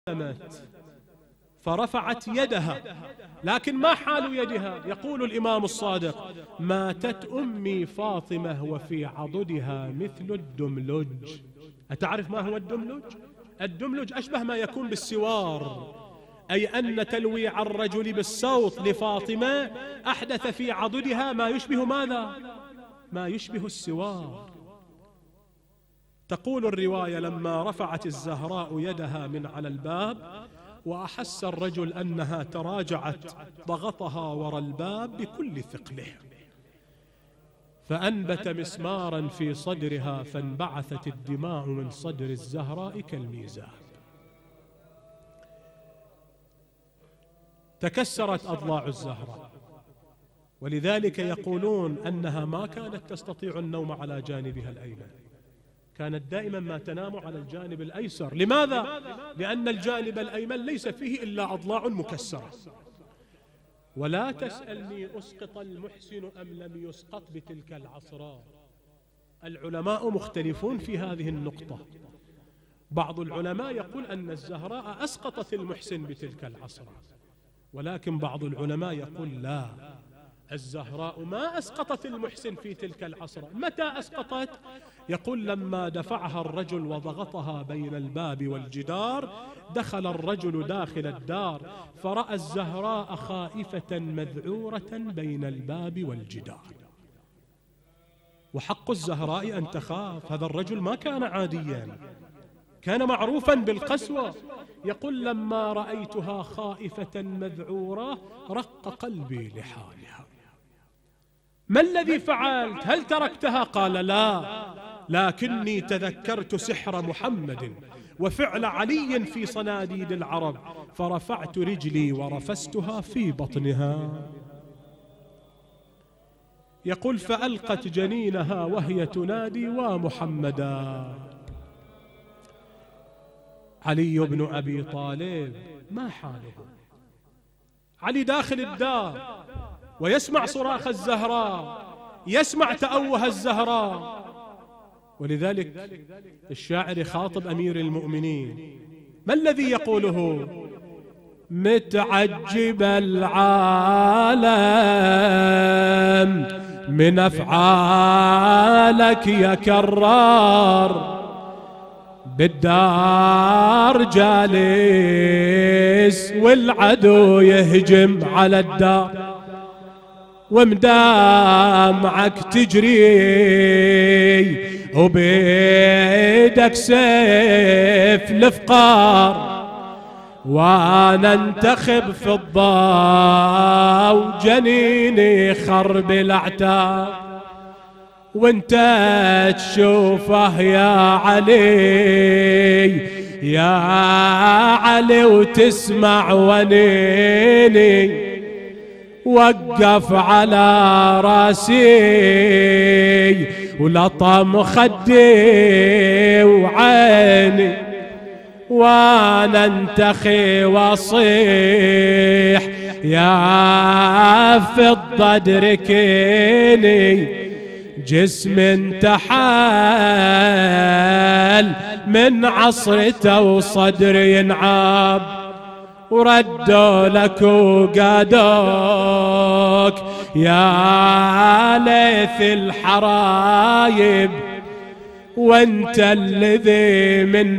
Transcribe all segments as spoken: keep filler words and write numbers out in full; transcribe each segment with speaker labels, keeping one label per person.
Speaker 1: تألمت فرفعت يدها، لكن ما حال يدها؟ يقول الإمام الصادق: ماتت أمي فاطمة وفي عضدها مثل الدملج. أتعرف ما هو الدملج؟ الدملج أشبه ما يكون بالسوار، أي أن تلويع الرجل بالصوت لفاطمة أحدث في عضدها ما يشبه ماذا؟ ما يشبه السوار. تقول الرواية: لما رفعت الزهراء يدها من على الباب وأحس الرجل أنها تراجعت، ضغطها وراء الباب بكل ثقله، فأنبت مسمارا في صدرها فانبعثت الدماء من صدر الزهراء كالميزاب. تكسرت أضلاع الزهراء، ولذلك يقولون أنها ما كانت تستطيع النوم على جانبها الأيمن، كانت دائما ما تنام على الجانب الأيسر. لماذا؟ لأن الجانب الأيمن ليس فيه إلا أضلاع مكسرة. ولا تسألني أسقط المحسن أم لم يسقط بتلك العصراء، العلماء مختلفون في هذه النقطة. بعض العلماء يقول أن الزهراء أسقطت المحسن بتلك العصراء، ولكن بعض العلماء يقول لا، الزهراء ما أسقطت المحسن في تلك العصر. متى أسقطت؟ يقول: لما دفعها الرجل وضغطها بين الباب والجدار، دخل الرجل داخل الدار فرأى الزهراء خائفة مذعورة بين الباب والجدار. وحق الزهراء أن تخاف، هذا الرجل ما كان عاديا، كان معروفا بالقسوة. يقول: لما رأيتها خائفة مذعورة رق قلبي لحالها. ما الذي فعلت؟ هل تركتها؟ قال: لا، لكني تذكرت سحر محمد وفعل علي في صناديد العرب، فرفعت رجلي ورفستها في بطنها. يقول: فألقت جنينها وهي تنادي: ومحمدا. علي بن أبي طالب ما حاله؟ علي داخل الدار ويسمع صراخ الزهراء، يسمع تأوه الزهراء. ولذلك الشاعر يخاطب أمير المؤمنين، ما الذي يقوله؟ متعجب العالم من أفعالك يا كرار، بالدار جالس والعدو يهجم على الدار، ومدامعك تجري وبيدك سيف الافقار، وانا انتخب في الضا وجنيني خرب الاعتاب، وانت تشوفه يا علي يا علي وتسمع ونيني، وقف على راسي ولطم خدي وعيني، وانا انتخي واصيح يا فضة ادركيني، جسم انتحال من عصرته وصدري ينعاب، وردوا لك وقادوك يا ليث الحرايب، وانت الذي من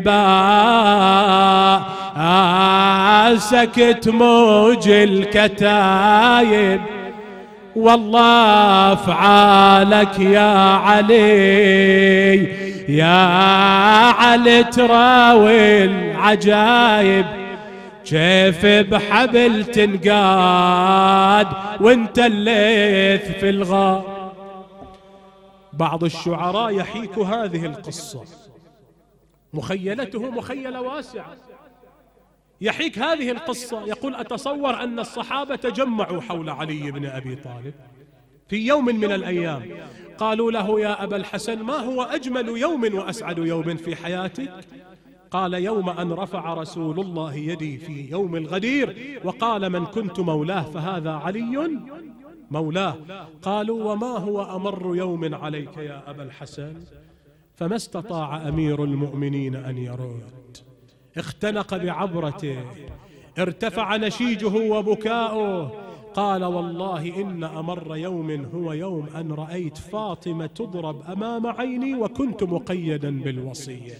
Speaker 1: باسك تموج الكتايب، والله افعالك يا علي يا علي تراوي العجايب، كيف بحبل تنقاد وانت الليث في الغار. بعض الشعراء يحيك هذه القصة، مخيلته مخيلة واسعة، يحيك هذه القصة. يقول: أتصور أن الصحابة تجمعوا حول علي بن أبي طالب في يوم من الأيام، قالوا له: يا أبا الحسن، ما هو أجمل يوم وأسعد يوم في حياتك؟ قال: يوم أن رفع رسول الله يدي في يوم الغدير وقال: من كنت مولاه فهذا علي مولاه. قالوا: وما هو أمر يوم عليك يا أبا الحسن؟ فما استطاع أمير المؤمنين أن يرد، اختنق بعبرته، ارتفع نشيجه وبكاؤه، قال والله إن أمر يوم هو يوم أن رأيت فاطمة تضرب أمام عيني وكنت مقيدا بالوصية.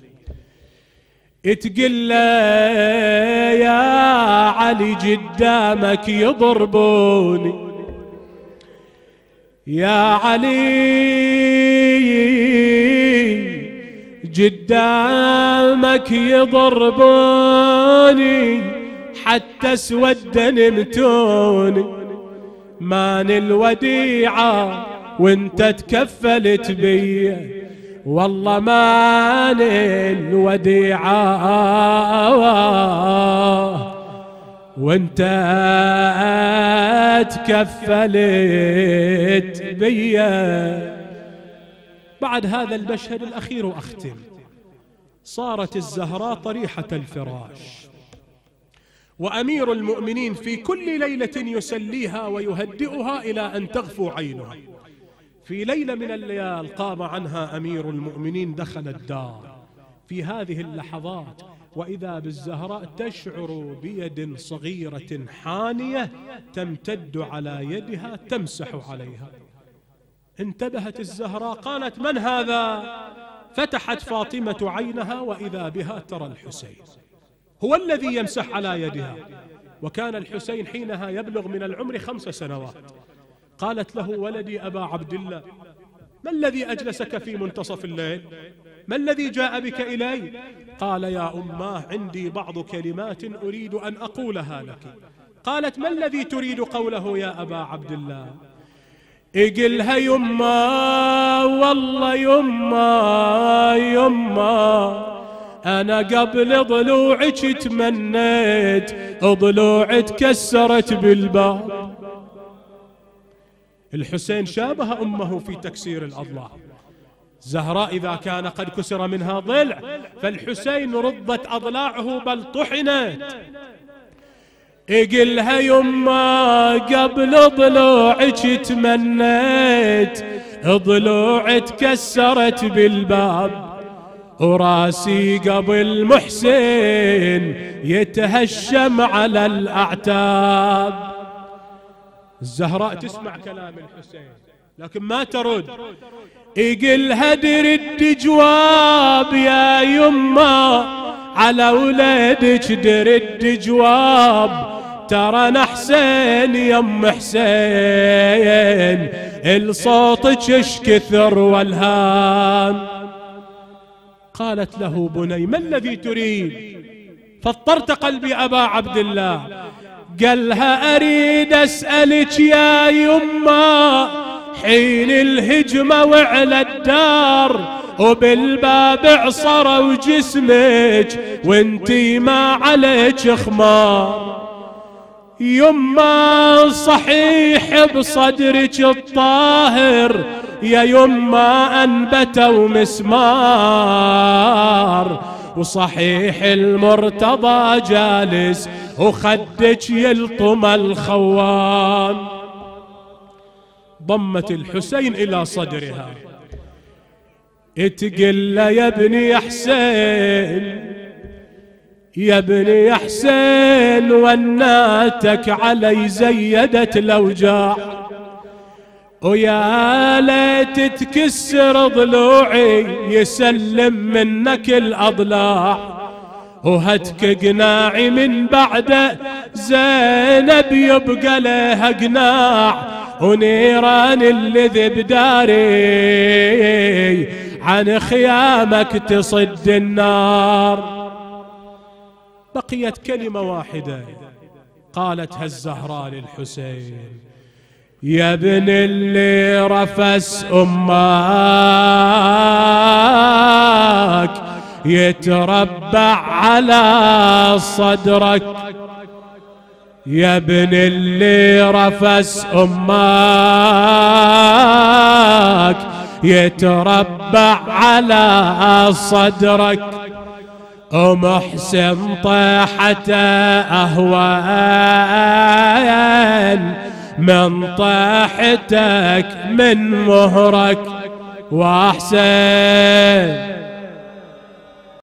Speaker 1: اتقل يا علي قدامك يضربوني، يا علي قدامك يضربوني حتى اسود نمتوني، مان الوديعة وانت تكفلت بي، والله مان الوديعة وانت تكفلت بي. بعد هذا المشهد الأخير وأختم، صارت الزهراء طريحة الفراش، وأمير المؤمنين في كل ليلة يسليها ويهدئها إلى أن تغفو عينها. في ليلة من الليال قام عنها أمير المؤمنين، دخل الدار في هذه اللحظات وإذا بالزهراء تشعر بيد صغيرة حانية تمتد على يدها تمسح عليها. انتبهت الزهراء قالت من هذا؟ فتحت فاطمة عينها وإذا بها ترى الحسين هو الذي يمسح على يدها، وكان الحسين حينها يبلغ من العمر خمس سنوات. قالت له ولدي أبا عبد الله، ما الذي أجلسك في منتصف الليل؟ ما الذي جاء بك إلي؟ قال يا أماه عندي بعض كلمات أريد أن أقولها لك. قالت ما الذي تريد قوله يا أبا عبد الله؟ اقلها يما، والله يما يما أنا قبل ضلوعك تمنيت ضلوعك تكسرت بالباب. الحسين شابه أمه في تكسير الأضلاع. زهراء إذا كان قد كسر منها ضلع فالحسين رضت أضلاعه بل طحنت. اقلها يما قبل ضلوعك تمنيت ضلوعك تكسرت بالباب، وراسي قبل محسن يتهشم على الأعتاب. الزهراء تسمع كلام الحسين لكن ما ترد. يقلها درد جواب يا يما على ولادك، درد جواب ترى أنا حسين يم حسين الصوتك اش كثر والهان. قالت له بني ما الذي تريد؟ فطرت قلبي أبا عبد الله. قالها أريد أسألك يا يما حين الهجمة وعلى الدار وبالباب عصروا جسمك وانتي ما عليك خمار، يما صحيح بصدرك الطاهر يا يما أنبتوا مسمار، وصحيح المرتضى جالس وخدك يلطم الخوان. ضمت الحسين إلى صدرها اتقل يا ابني يا حسين، يا ابني يا حسين وناتك علي زيدت الأوجاع، ويا ليت تكسر ضلوعي يسلم منك الأضلاع، وهتك قناعي من بعد زينب يبقى لها قناع، ونيران اللذب داري عن خيامك تصد النار. بقيت كلمة واحدة قالتها الزهراء للحسين، يا ابن اللي رفس أمك يتربع على صدرك، يا ابن اللي رفس أمك يتربع على صدرك، ومحسن طيحة أهوان من طيحتك من مهرك، وأحسن